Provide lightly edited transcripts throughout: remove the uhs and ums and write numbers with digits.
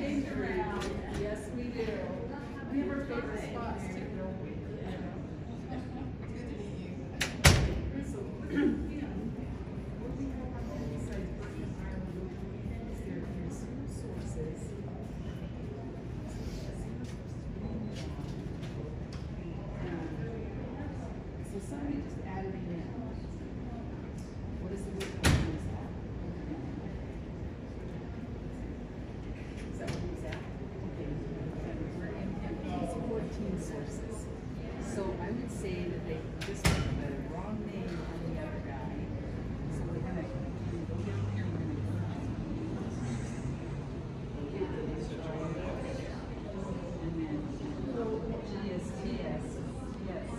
change around. Yes, we do. We have our favorite spots too, don't we? So, what we have on besides Brighton, Ireland, is there zero sources. So somebody just added it in. What is the root of that? Is that what he's at? Okay. We're in these 14 sources. So I would say that they just put the wrong name on the other guy. So we're gonna go down here, we're gonna go down. And then GSTS, yes.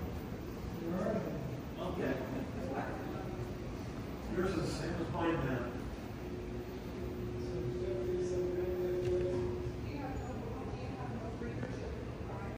Okay. Yours is the same as mine then.